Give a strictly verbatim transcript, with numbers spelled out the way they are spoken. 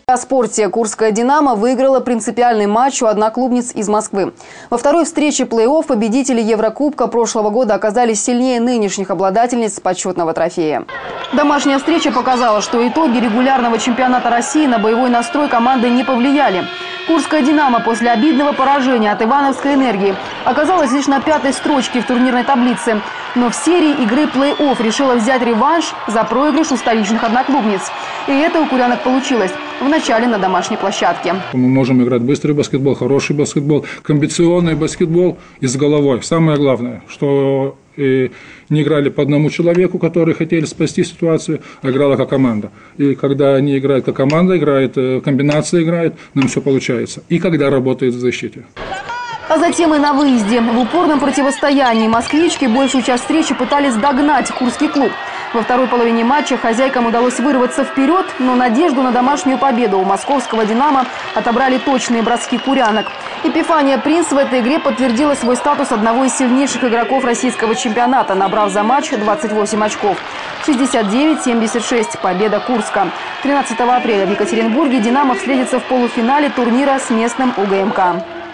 О спорте. Курская «Динамо» выиграла принципиальный матч у одноклубниц из Москвы. Во второй встрече плей-офф победители Еврокубка прошлого года оказались сильнее нынешних обладательниц почетного трофея. Домашняя встреча показала, что итоги регулярного чемпионата России на боевой настрой команды не повлияли. Курская «Динамо» после обидного поражения от Ивановской «Энергии» оказалась лишь на пятой строчке в турнирной таблице. Но в серии игры плей-офф решила взять реванш за проигрыш у столичных одноклубниц. И это у курянок получилось. Вначале на домашней площадке. Мы можем играть быстрый баскетбол, хороший баскетбол, комбинационный баскетбол и с головой. Самое главное, что и не играли по одному человеку, которые хотели спасти ситуацию, а играла как команда. И когда они играют как команда, играет, комбинация играет, нам все получается. И когда работает в защите. А затем и на выезде. В упорном противостоянии москвички большую часть встречи пытались догнать курский клуб. Во второй половине матча хозяйкам удалось вырваться вперед, но надежду на домашнюю победу у московского «Динамо» отобрали точные броски курянок. Эпифания Принц в этой игре подтвердила свой статус одного из сильнейших игроков российского чемпионата, набрав за матч двадцать восемь очков. шестьдесят девять — семьдесят шесть. Победа Курска. тринадцатого апреля в Екатеринбурге «Динамо» встретится в полуфинале турнира с местным УГМК.